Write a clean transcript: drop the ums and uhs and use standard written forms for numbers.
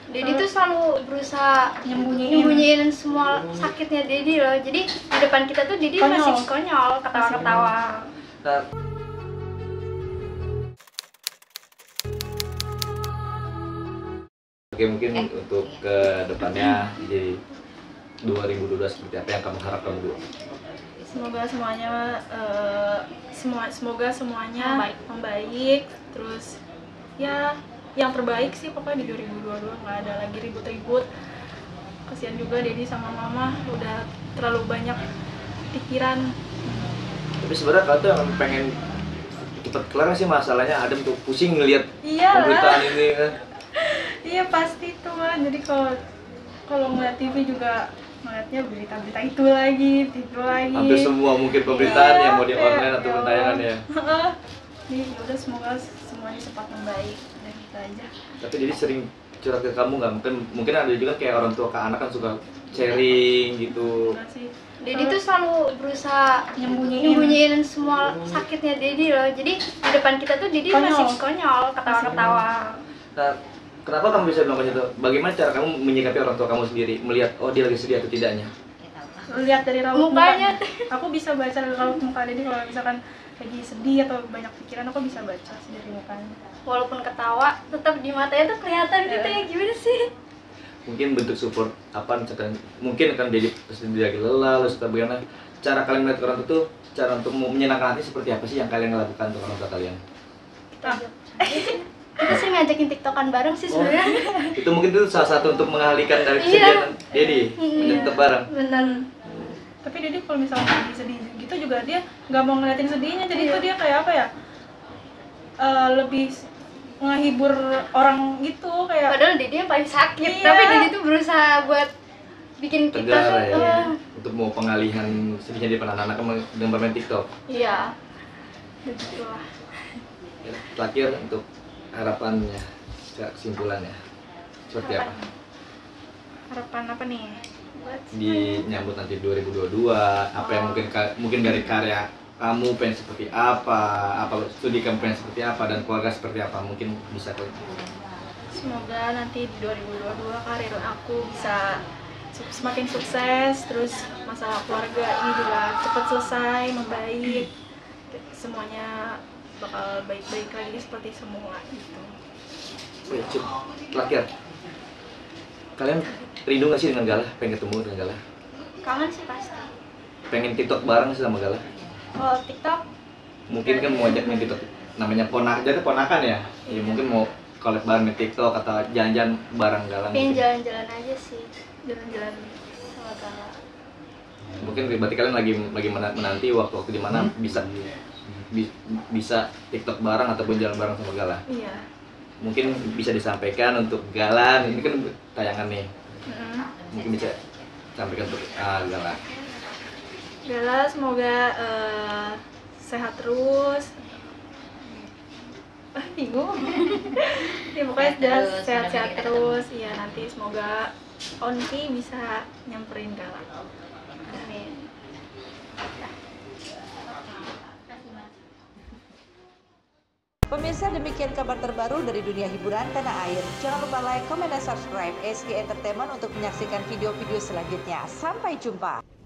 Dedi tuh selalu berusaha nyembunyiin semua sakitnya Dedi loh. Jadi di depan kita tuh Dedi masih konyol, ketawa-ketawa. Oke, mungkin untuk ke depannya di 2022 seperti apa yang kamu harapkan dulu? Semoga semuanya membaik, terus ya yang terbaik sih pokoknya di 2022, nggak ada lagi ribut-ribut. Kasihan juga Dedi sama Mama udah terlalu banyak pikiran. Tapi sebenarnya kau tuh emang pengen cepet kelar sih masalahnya. Adam tuh pusing ngelihat pemberitaan ini kan. Iya pasti tuh kan. Jadi kalau ngeliat TV juga ngeliatnya berita-berita itu lagi. Hampir semua mungkin pemberitaan yang mau di online atau tayangan ya. Nih udah semoga semuanya cepat membaik dan kita aja. Tapi jadi sering curhat ke kamu nggak? Mungkin ada juga kayak orang tua ke anak kan suka sharing gitu. Dedi tuh selalu berusaha nyembunyiin semua sakitnya Dedi loh. Jadi di depan kita tuh Dedi masih konyol, ketawa-ketawa. Nah, kenapa kamu bisa bilang itu? Bagaimana cara kamu menyikapi orang tua kamu sendiri, melihat oh dia lagi sedih atau tidaknya? Lihat dari raut mukanya. Aku bisa baca dari raut muka Dedi kalau misalkan lagi sedih atau banyak pikiran, aku bisa baca dari mukanya. Walaupun ketawa, tetap di matanya tuh kelihatan gitu ya, gimana sih? Mungkin bentuk support apa misalkan mungkin akan jadi pasti dia lagi lelah, terus bagaimana cara kalian melihat orang itu, cara untuk menyenangkan hati seperti apa sih yang kalian lakukan untuk orang tua kalian? Kita sih ngajakin tiktokan bareng sih sebenarnya. Itu mungkin itu salah satu untuk mengalihkan dari kesedihan Dedi, tiktok bareng. Benar. Tapi Dedi kalau misalnya lagi sedih gitu juga dia nggak mau ngeliatin sedihnya, jadi itu dia kayak apa ya, lebih ngehibur orang gitu kayak. Padahal Dedi yang paling sakit, tapi Dedi tuh berusaha buat bikin kita tegar ya, untuk mau pengalihan sedihnya di depan anak-anak dengan bermain TikTok. Iya. Begitulah. Terakhir untuk harapannya, kesimpulannya seperti apa? Harapan apa nih? Di nyambut nanti 2022, apa yang mungkin dari karya kamu pengen seperti apa studi kamu pengen seperti apa, dan keluarga seperti apa, mungkin bisa tuh. Semoga nanti di 2022 karir aku bisa semakin sukses, terus masalah keluarga ini juga cepat selesai, membaik, semuanya bakal baik-baik lagi seperti semua gitu. Terakhir, kalian rindu nggak sih dengan Gala? Pengen ketemu dengan Gala? Kangen sih pasti. Pengen TikTok bareng sih sama Gala? Kalau TikTok mungkin kan mau ajak main TikTok, namanya ponakan ya? Ya mungkin mau collab bareng main TikTok atau jalan-jalan bareng Gala. Pengen jalan-jalan aja sih, jalan-jalan sama Gala. Mungkin berarti kalian lagi menanti waktu di mana bisa TikTok bareng ataupun jalan bareng sama Gala. Iya. Mungkin bisa disampaikan untuk Gala, ini kan tayangan nih. Mungkin bisa sampaikan untuk Gala. Gala semoga sehat terus. Bingung. Ya pokoknya udah sehat-sehat terus. Ya nanti semoga Onki bisa nyamperin Gala. Amin. Pemirsa, demikian kabar terbaru dari dunia hiburan tanah air. Jangan lupa like, comment, dan subscribe SG Entertainment untuk menyaksikan video-video selanjutnya. Sampai jumpa.